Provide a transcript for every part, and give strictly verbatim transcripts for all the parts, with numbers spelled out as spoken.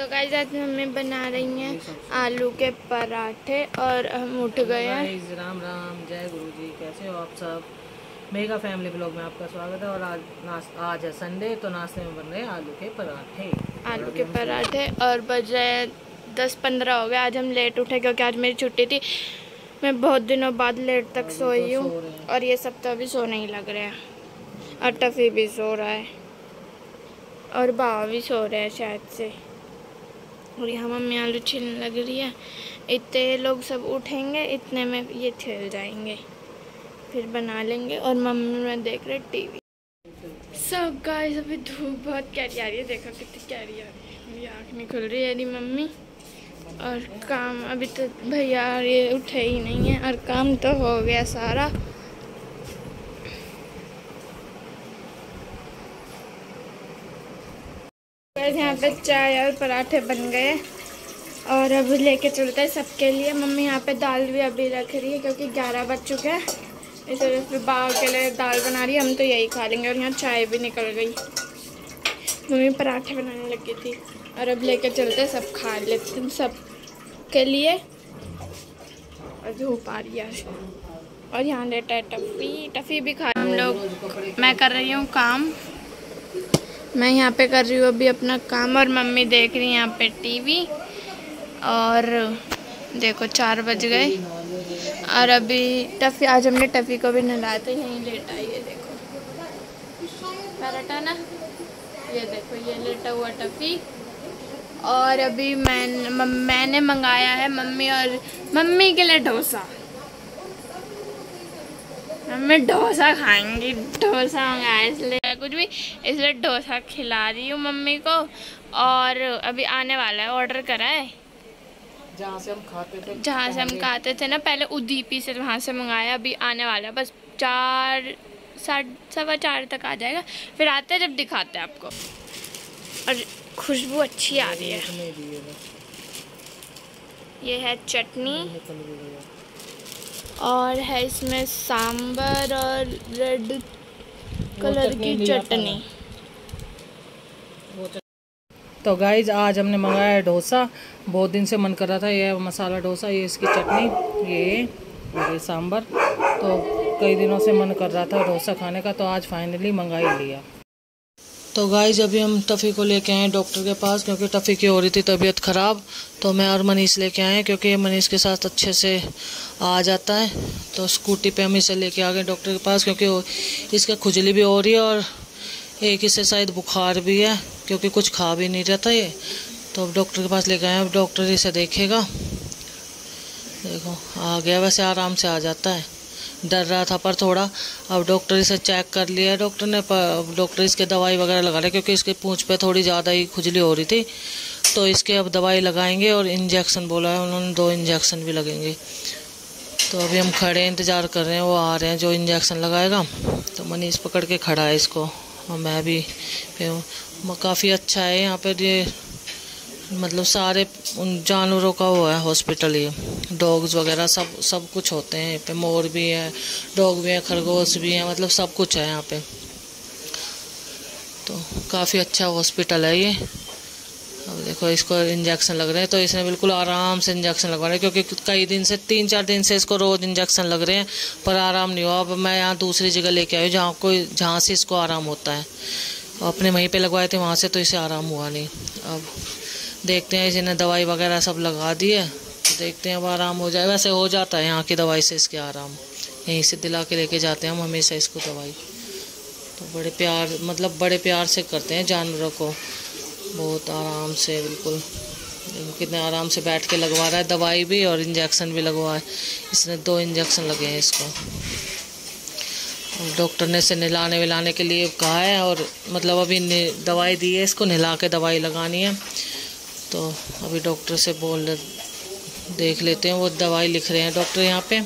Guys आज mummy बना रही हैं आलू के पराठे और हम उठ गए हैं। राम राम, जय गुरु जी। कैसे हो आप सब? मेगा फैमिली ब्लॉग में आपका स्वागत है। और आज नाश आज है संडे, तो नाश्ते में बन रहे हैं आलू के पराठे। आलू के पराठे और बज रहे दस पंद्रह हो गए। आज हम लेट उठे क्योंकि आज मेरी छुट्टी थी। मैं बहुत दिनों बाद लेट तक सोई हूँ और ये सब तो अभी सोने ही लग रहे हैं। और टफ़ी भी सो रहा है और बाबा भी सो रहे हैं शायद से। और यहाँ मम्मी आलू छीलने लग रही है। इतने लोग सब उठेंगे, इतने में ये छिल जाएंगे, फिर बना लेंगे। और मम्मी में देख रहे टीवी। सब गाइस अभी धूप बहुत कैरी आ रही है, देखो कितनी कैरी आ रही है। मेरी आँख नहीं खुल रही है मेरी मम्मी। और काम अभी तो भैया ये उठे ही नहीं है और काम तो हो गया सारा। यहाँ पे चाय और पराठे बन गए और अब लेके चलते हैं सबके लिए। मम्मी यहाँ पे दाल भी अभी रख रही है क्योंकि ग्यारह बज चुके हैं, इस वजह से बाबा के लिए दाल बना रही है। हम तो यही खा लेंगे। और यहाँ चाय भी निकल गई। मम्मी पराठे बनाने लगी थी और अब लेके चलते हैं, सब खा लेते हैं सब के लिए। और धूप आ रही है और यहाँ लेटा है टफ़ी। टफ़ी भी खा। हम लोग मैं कर रही हूँ काम, मैं यहाँ पे कर रही हूँ अभी अपना काम और मम्मी देख रही है यहाँ पे टीवी। और देखो चार बज गए और अभी टफ़ी, आज हमने टफ़ी को भी नहलाया था, यहीं लेटा है। ये देखो पराठा ना, ये देखो ये लेटा हुआ टफ़ी। और अभी मैं मैंने मंगाया है मम्मी और मम्मी के लिए डोसा। मम्मी डोसा खाएंगी, डोसा मंगाया इसलिए कुछ भी, इसलिए डोसा खिला रही हूँ मम्मी को। और अभी आने वाला है, ऑर्डर करा है जहाँ से हम खाते थे जहाँ से हम खाते थे ना पहले, उदीपी से, वहाँ से मंगाया। अभी आने वाला है, बस चार साढ़े सवा चार तक आ जाएगा। फिर आते हैं जब दिखाते हैं आपको। और खुशबू अच्छी आ रही है। ये है चटनी और है इसमें सांबर और रेड कलर की चटनी। तो गाइज आज हमने मंगाया है डोसा। बहुत दिन से मन कर रहा था। ये मसाला डोसा, ये इसकी चटनी, ये ये सांबर। तो कई दिनों से मन कर रहा था डोसा खाने का, तो आज फाइनली मंगा ही लिया। तो गाइज अभी हम टफ़ी को लेके आए डॉक्टर के पास क्योंकि टफ़ी की हो रही थी तबीयत ख़राब। तो मैं और मनीष लेके आए क्योंकि मनीष के साथ अच्छे से आ जाता है। तो स्कूटी पे हम इसे लेके आ गए डॉक्टर के पास क्योंकि इसका खुजली भी हो रही है और एक इसे शायद बुखार भी है क्योंकि कुछ खा भी नहीं रहता ये। तो अब डॉक्टर के पास लेके आए। अब डॉक्टर इसे देखेगा। देखो आ गया, वैसे आराम से आ जाता है, डर रहा था पर थोड़ा। अब डॉक्टर इसे चेक कर लिया है डॉक्टर ने। डॉक्टर इसके दवाई वगैरह लगा रहे क्योंकि इसके पूंछ पे थोड़ी ज़्यादा ही खुजली हो रही थी। तो इसके अब दवाई लगाएंगे और इंजेक्शन बोला है उन्होंने, दो इंजेक्शन भी लगेंगे। तो अभी हम खड़े इंतज़ार कर रहे हैं, वो आ रहे हैं जो इंजेक्शन लगाएगा। तो मनीष पकड़ के खड़ा है इसको और मैं भी काफ़ी अच्छा है यहाँ पर। ये मतलब सारे उन जानवरों का वो है हॉस्पिटल, ये डॉग्स वगैरह सब सब कुछ होते हैं यहाँ पे। मोर भी है, डॉग भी है, खरगोश भी है, मतलब सब कुछ है यहाँ पे। तो काफ़ी अच्छा हॉस्पिटल है ये। अब देखो इसको इंजेक्शन लग रहे हैं। तो इसने बिल्कुल आराम से इंजेक्शन लगवा रहे हैं क्योंकि कई दिन से, तीन चार दिन से इसको रोज़ इंजेक्शन लग रहे हैं पर आराम नहीं हुआ। अब मैं यहाँ दूसरी जगह लेके आई जहाँ कोई जहाँ से इसको आराम होता है। अपने वहीं पे लगवाए थे, वहाँ से तो इसे आराम हुआ नहीं। अब देखते हैं, इसने दवाई वगैरह सब लगा दी है, तो देखते हैं अब आराम हो जाए। वैसे हो जाता है यहाँ की दवाई से इसके आराम, यहीं से दिला के लेके जाते हैं हम हमेशा इसको दवाई। तो बड़े प्यार, मतलब बड़े प्यार से करते हैं जानवरों को, बहुत आराम से, बिल्कुल कितने आराम से बैठ के लगवा रहा है दवाई भी और इंजेक्शन भी लगवा है। इसने दो इंजेक्शन लगे हैं इसको। डॉक्टर ने इसे नहलाने विलाने के लिए कहा है और मतलब अभी दवाई दी है इसको, नहला के दवाई लगानी है। तो अभी डॉक्टर से बोल देख लेते हैं, वो दवाई लिख रहे हैं डॉक्टर यहाँ पे,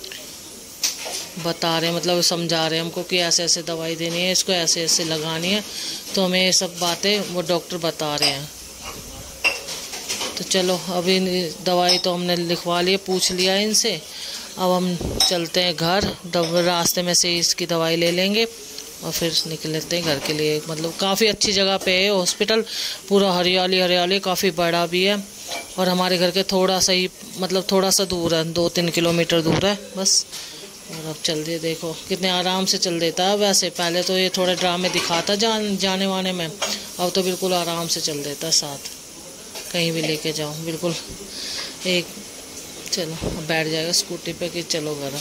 बता रहे हैं, मतलब समझा रहे हैं हमको कि ऐसे ऐसे दवाई देनी है इसको, ऐसे ऐसे लगानी है। तो हमें ये सब बातें वो डॉक्टर बता रहे हैं। तो चलो अभी दवाई तो हमने लिखवा ली, पूछ लिया इनसे। अब हम चलते हैं घर, रास्ते में से इसकी दवाई ले लेंगे और फिर निकल लेते हैं घर के लिए। मतलब काफ़ी अच्छी जगह पे है हॉस्पिटल, पूरा हरियाली हरियाली, काफ़ी बड़ा भी है और हमारे घर के थोड़ा सा ही मतलब थोड़ा सा दूर है, दो तीन किलोमीटर दूर है बस। और अब चल दिए, देखो कितने आराम से चल देता है। वैसे पहले तो ये थोड़े ड्रामे दिखाता जान जाने वाने में, अब तो बिल्कुल आराम से चल देता है, साथ कहीं भी लेके जाओ बिल्कुल एक। चलो अब बैठ जाएगा स्कूटी पे कि चलो घर।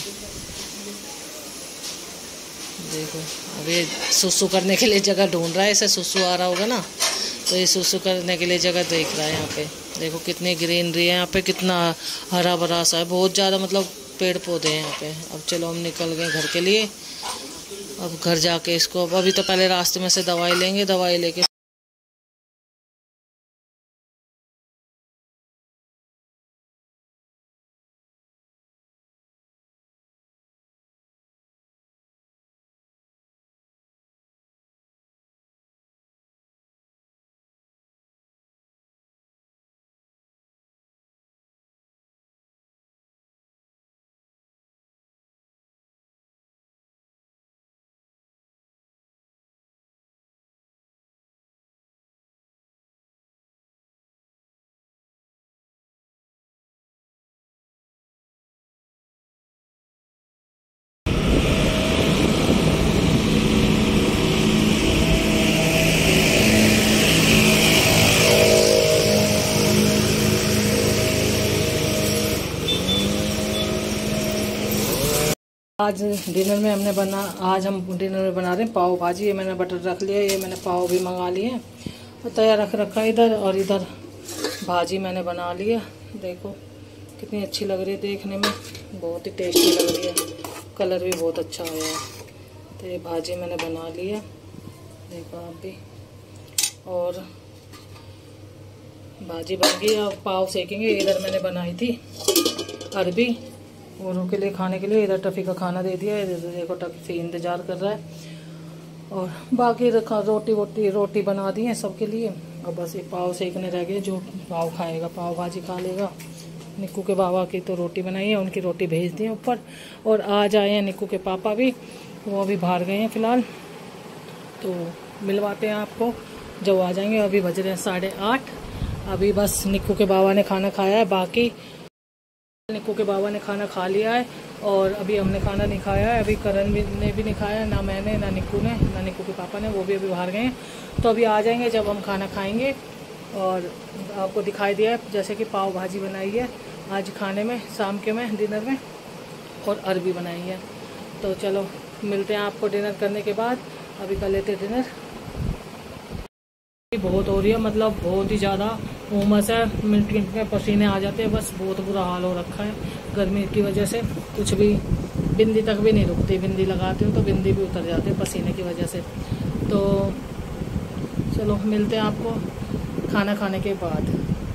देखो अब ये सुसु करने के लिए जगह ढूंढ रहा है, इसे सुसु आ रहा होगा ना, तो ये सुसु करने के लिए जगह देख रहा है। यहाँ पे देखो कितनी ग्रीनरी है, यहाँ पे कितना हरा भरा सा है, बहुत ज़्यादा मतलब पेड़ पौधे हैं यहाँ पे। अब चलो हम निकल गए घर के लिए। अब घर जाके इसको, अब अभी तो पहले रास्ते में से दवाई लेंगे, दवाई लेके आज डिनर में हमने बना आज हम डिनर में बना रहे हैं पाव भाजी। ये मैंने बटर रख लिया, ये मैंने पाव भी मंगा लिए और तैयार रख रखा है इधर, और इधर भाजी मैंने बना लिया। देखो कितनी अच्छी लग रही है देखने में, बहुत ही टेस्टी लग रही है, कलर भी बहुत अच्छा आया है। तो ये भाजी मैंने बना लिया, देखो आप भी। और भाजी बन गई, अब पाव सेकेंगे। इधर मैंने बनाई थी अरबी, और उनके लिए खाने के लिए इधर टफ़ी का खाना दे दिया है। इधर देखो टफ़ी इंतज़ार कर रहा है, और बाकी रखा रोटी वोटी रोटी बना दी है सबके लिए। और बस ये पाव सेकने रह गए, जो पाव खाएगा पाव भाजी खा लेगा। निक्कू के बाबा की तो रोटी बनाई है, उनकी रोटी भेज दी है ऊपर। और आज आए हैं निक्कू के पापा भी, वो अभी बाहर गए हैं फ़िलहाल, तो मिलवाते हैं आपको जब आ जाएंगे। अभी बज रहे हैं साढ़े आठ। अभी बस निक्कू के बाबा ने खाना खाया है, बाकी निक्कू के बाबा ने खाना खा लिया है और अभी हमने खाना नहीं खाया है। अभी करण भी ने भी नहीं खाया, ना मैंने ना निक्कू ने ना निक्कू के पापा ने, वो भी अभी बाहर गए हैं। तो अभी आ जाएंगे जब हम खाना खाएंगे। और आपको दिखाई दिया है जैसे कि पाव भाजी बनाई है आज खाने में, शाम के में डिनर में, और अरबी बनाई है। तो चलो मिलते हैं आपको डिनर करने के बाद। अभी कर लेते डिनर। बहुत हो रही है, मतलब बहुत ही ज़्यादा उमस है, मिनट मिनट में पसीने आ जाते हैं, बस बहुत बुरा हाल हो रखा है गर्मी की वजह से। कुछ भी बिंदी तक भी नहीं रुकती, बिंदी लगाते हो तो बिंदी भी उतर जाते हैं पसीने की वजह से। तो चलो मिलते हैं आपको खाना खाने के बाद।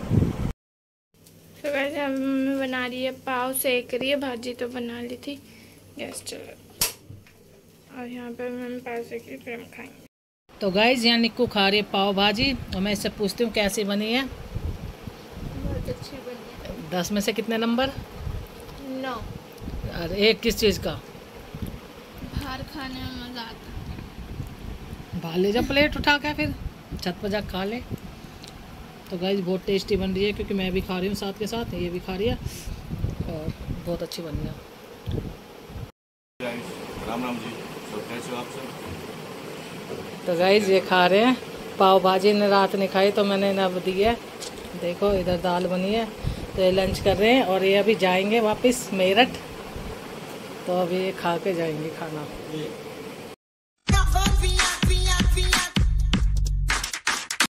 तो वैसे मम्मी बना रही है पाव, सेक रही है, भाजी तो बना ली थी, गैस चलो। और यहाँ पर मम्मी पाव सेक रही, फिर हम खाएंगे। तो गाइज यहाँ निक्कू खा रही है पाव भाजी, और मैं इससे पूछती हूँ कैसी बनी है। बहुत अच्छी बनी है। दस में से कितने नंबर? नौ। अरे एक किस चीज़ का? बाहर खाने में मज़ा आता। बाहर ले जा प्लेट उठा के, फिर छत पर जा खा ले। तो गाइज बहुत टेस्टी बन रही है, क्योंकि मैं भी खा रही हूँ साथ के साथ, ये भी खा रही है और बहुत अच्छी बनी है। राम राम जी, तो कैसे हो आप सब? तो गाइज ये खा रहे हैं पाव भाजी, ने रात नहीं खाई तो मैंने ना दी है। देखो इधर दाल बनी है, तो ये लंच कर रहे हैं। और ये अभी जाएंगे वापस मेरठ, तो अभी ये खा के जाएंगे खाना।